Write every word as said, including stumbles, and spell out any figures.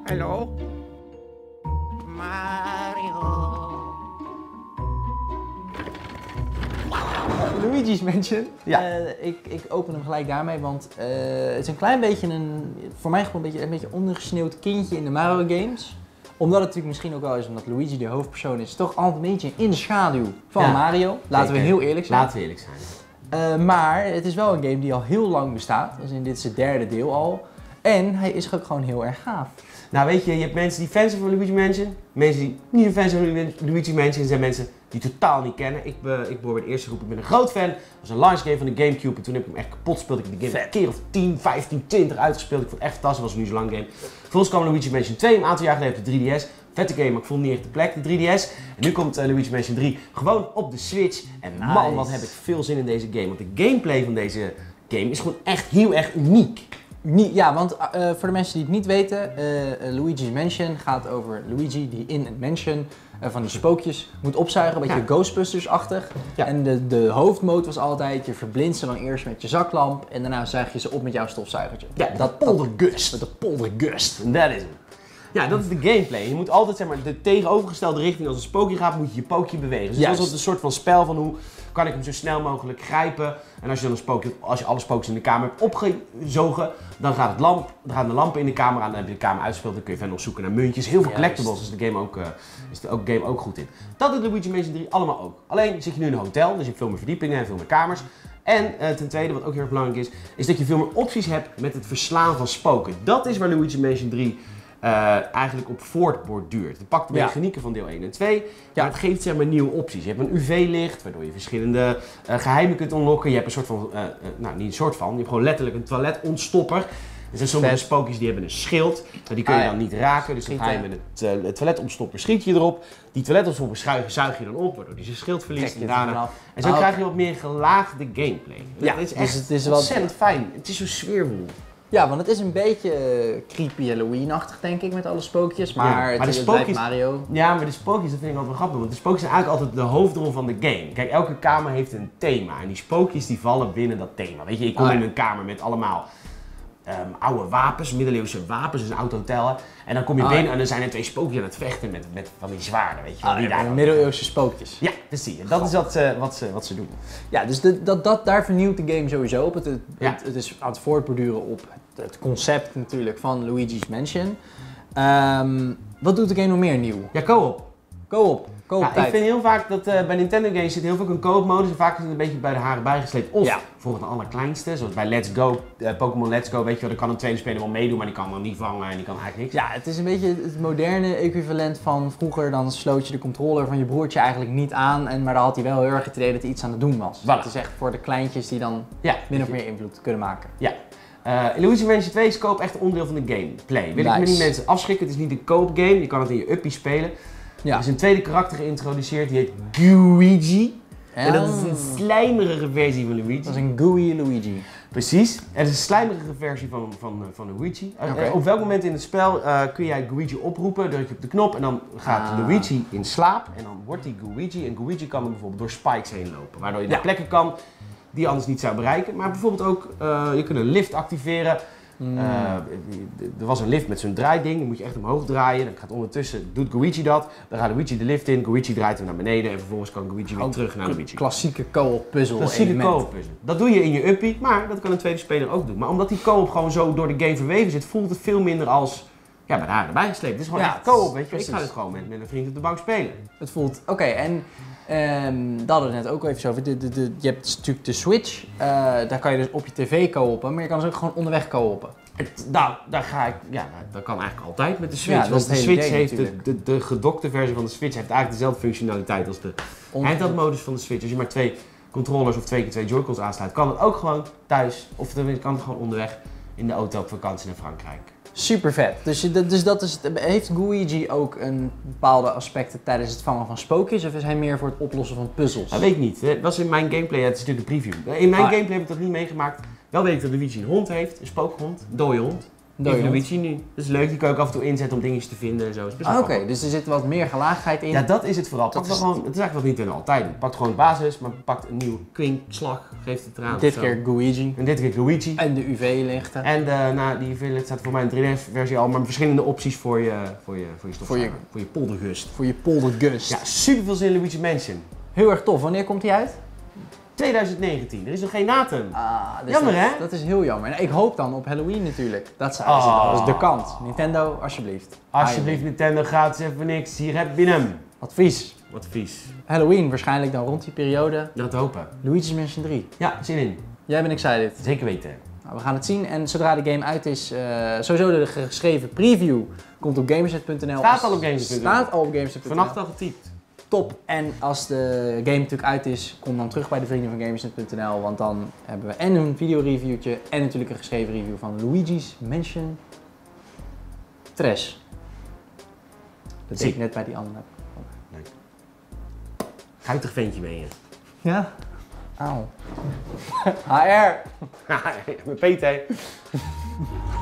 Hallo? Mario. Luigi's Mansion. Ja. Uh, ik, ik open hem gelijk daarmee, want uh, het is een klein beetje een, voor mij gewoon een beetje, een beetje ondergesneeuwd kindje in de Mario games. Omdat het natuurlijk misschien ook wel is, omdat Luigi de hoofdpersoon is, toch altijd een beetje in de schaduw van Ja. Mario. Laten we heel eerlijk zijn. Laten we eerlijk zijn. Uh, maar het is wel een game die al heel lang bestaat. Dus in dit is het derde deel al. En hij is ook gewoon heel erg gaaf. Nou weet je, je hebt mensen die fans zijn van Luigi Mansion. Mensen die niet fan zijn van Luigi Mansion. Er zijn mensen die het totaal niet kennen. Ik, be, ik behoor bij de eerste groep. Ik ben een groot fan. Dat was een launch game van de Gamecube. En toen heb ik hem echt kapot gespeeld. Ik heb de game een keer of tien, vijftien, twintig uitgespeeld. Ik vond het echt fantastisch. Het was nu zo'n lang game. Vervolgens kwam Luigi Mansion twee een aantal jaar geleden op de drie D S. Vette game, maar ik vond niet echt de plek, de drie D S. En nu komt uh, Luigi Mansion drie gewoon op de Switch. En Nice. Man, wat heb ik veel zin in deze game. Want de gameplay van deze game is gewoon echt heel erg uniek. Niet, ja, want uh, voor de mensen die het niet weten, uh, Luigi's Mansion gaat over Luigi die in een mansion uh, van die spookjes moet opzuigen, een beetje Ja. Ghostbusters-achtig. Ja. En de, de hoofdmode was altijd, je verblindt ze dan eerst met je zaklamp en daarna zuig je ze op met jouw stofzuigertje. Ja, dat poldergust. Met de poldergust. Dat is hem. Ja, dat is de gameplay. Je moet altijd zeg maar, de tegenovergestelde richting als een spookje gaat, moet je je pookje bewegen. Dus Juist. dat is een soort van spel van hoe kan ik hem zo snel mogelijk grijpen. En als je dan een spookje, als je alle spookjes in de kamer hebt opgezogen, dan gaat het lamp, dan gaan de lampen in de kamer aan, dan heb je de kamer uitgespeeld, dan kun je verder nog zoeken naar muntjes. Heel veel Juist. collectibles, dus de game ook, uh, is de ook, game ook goed in. Dat doet Luigi Mansion drie allemaal ook. Alleen zit je nu in een hotel, dus je hebt veel meer verdiepingen en veel meer kamers. En uh, ten tweede, wat ook heel erg belangrijk is, is dat je veel meer opties hebt met het verslaan van spoken. Dat is waar Luigi Mansion drie Uh, eigenlijk op voortborduurt. Het pakt de Ja. mechanieken van deel één en twee, Ja. maar het geeft zeg maar nieuwe opties. Je hebt een U V-licht, waardoor je verschillende uh, geheimen kunt unlocken. Je hebt een soort van, uh, uh, nou niet een soort van, je hebt gewoon letterlijk een toiletontstopper. Er zijn sommige Vet. spookjes die hebben een schild, maar die kun je Ah, ja. dan niet raken. Dus dan ga je met Schieten. het, uh, het toiletontstopper schiet je erop. Die toiletontstopper zuig, zuig je dan op, waardoor die zijn schild verliest. Trek je En, het daarna, ervan af. en zo Ah, krijg je wat meer gelaagde gameplay. Ja, dat is dus echt het is wel- ontzettend fijn. Het is zo sfeervol. Ja, want het is een beetje uh, creepy Halloween-achtig denk ik met alle spookjes, maar, Ja, maar het, de het spookjes- blijft Mario. Ja, maar de spookjes, dat vind ik altijd wel grappig, want de spookjes zijn eigenlijk altijd de hoofdrol van de game. Kijk, elke kamer heeft een thema en die spookjes die vallen binnen dat thema. Weet je, ik kom Oh, ja. in een kamer met allemaal um, oude wapens, middeleeuwse wapens, dus een oud hotel. Hè. En dan kom je Oh, binnen ja. en dan zijn er twee spookjes aan het vechten met, met van die zwaarden, weet je wel. Ah, die ja, daar ook- middeleeuwse spookjes. Ja, precies. En dat is wat, ze- wat, ze, wat ze doen. Ja, dus de, dat, dat, daar vernieuwt de game sowieso op. Het, het, Ja. het, het is aan het voortborduren op het, het concept natuurlijk van Luigi's Mansion. Um, wat doet de game nog meer nieuw? Ja, co-op. Co-op. Co-op Ja, ik tijd. vind heel vaak dat uh, bij Nintendo games zit heel veel een co-op modus en vaak is het een beetje bij de haren bijgesleept. Of Ja. bijvoorbeeld een allerkleinste, zoals bij Let's Go, uh, Pokémon Let's Go, weet je wel, daar kan een tweede speler wel meedoen, maar die kan dan niet vangen en die kan eigenlijk niks. Ja, het is een beetje het moderne equivalent van vroeger. Dan sloot je de controller van je broertje eigenlijk niet aan. En, maar dan had hij wel heel erg het idee dat hij iets aan het doen was. Voilà. Het is echt voor de kleintjes die dan Ja, min of meer invloed kunnen maken. Ja. Uh, Luigi Mansion twee is co-op echt een onderdeel van de gameplay. Wil ik Nice. me niet mensen afschrikken, het is niet een co-op game, je kan het in je uppie spelen. Ja. Er is een tweede karakter geïntroduceerd, die heet Luigi. En dat is een Oh. slijmerige versie van Luigi. Dat is een gooey Luigi. Precies. Het is een slijmerige versie van, van, van Luigi. Uh, Oké. Op welk moment in het spel uh, kun jij Luigi oproepen, druk je op de knop en dan gaat Ah. Luigi in slaap. En dan wordt hij Luigi en Luigi kan dan bijvoorbeeld door spikes heen lopen. Waardoor je Ja. naar plekken kan die je anders niet zou bereiken. Maar bijvoorbeeld ook, uh, je kunt een lift activeren. Mm. Uh, er was een lift met zo'n draaiding, die moet je echt omhoog draaien. Dan gaat ondertussen, doet Luigi dat. Dan gaat Luigi de lift in, Luigi draait hem naar beneden en vervolgens kan Luigi weer Ook terug naar Luigi. Klassieke co-op puzzel. Klassieke element. co-op puzzel. Dat doe je in je uppie, maar dat kan een tweede speler ook doen. Maar omdat die co-op gewoon zo door de game verweven zit, voelt het veel minder als ja, bij de haren erbij gesleept. Het is gewoon Ja, echt co-op, weet je. precies. Ik ga dit gewoon met, met een vriend op de bank spelen. Het voelt, oké, en ehm daar hadden we het net ook al even over. De, de, de, je hebt natuurlijk de Switch, uh, daar kan je dus op je tv co-oppen, maar je kan dus ook gewoon onderweg co-oppen. Het, nou, daar ga ik, ja, dat kan eigenlijk altijd met de Switch. Ja, dat is want het de hele Switch idee heeft de, de, de gedokte versie van de Switch heeft eigenlijk dezelfde functionaliteit als de On- handheld-modus van de Switch. Als je maar twee controllers of twee keer twee Joy-Cons aansluit, kan het ook gewoon thuis. Of tenminste, kan het gewoon onderweg in de auto op vakantie naar Frankrijk. Super vet. Dus, je- dus dat is, het- heeft Luigi ook een bepaalde aspecten tijdens het vangen van spookjes? Of is hij meer voor het oplossen van puzzels? Dat weet ik niet. Het was in mijn gameplay, het is natuurlijk een preview. In mijn Ah, ja. gameplay heb ik dat niet meegemaakt. Wel weet ik dat Luigi een hond heeft, een spookhond, een dode hond. Dode hond. Luigi nu. Dat is leuk, die kan je ook af en toe inzetten om dingetjes te vinden en zo. Is best wel Ah, Oké, grappig. dus er zit wat meer gelaagdheid in. Ja, dat is het vooral. Dat Pak wel is- gewoon, het is eigenlijk wat Nintendo altijd doet. Pakt gewoon de basis, maar pakt een nieuwe kwinkslag, geeft het eraan. Dit of zo. keer Luigi. En dit keer Luigi. En de U V-lichten. En de, nou, die Village staat voor mij in de drie D-versie al, maar verschillende opties voor je, voor je, voor je stofzuiger. Voor je- voor je poldergust. Voor je poldergust. Ja, super veel zin in Luigi Mansion. Heel erg tof. Wanneer komt die uit? twintig negentien, er is nog geen datum. Ah, dus Jammer, dat, hè? Dat is heel jammer. Nou, ik hoop dan op Halloween natuurlijk. Dat zou Ah. dat is de kans. Nintendo, alsjeblieft. Alsjeblieft Nintendo, gratis even niks. Hier heb je hem. Advies. Wat vies. Halloween waarschijnlijk dan rond die periode. Dat hopen. Luigi's Mansion drie. Ja, zin in. Jij bent excited. Zeker weten. Nou, we gaan het zien en zodra de game uit is, uh, sowieso de geschreven preview komt op gamerset punt n l. Staat al op gamerset punt n l. Staat al op gamerset punt n l. Vannacht al getypt. Top. En als de game natuurlijk uit is, kom dan terug bij de vrienden van gamerset punt n l. Want dan hebben we en een videoreviewtje en natuurlijk een geschreven review van Luigi's Mansion Trash. Dat deed ik net bij die andere. Guitig ventje ben je. Ja? Auw. H R. Met P T.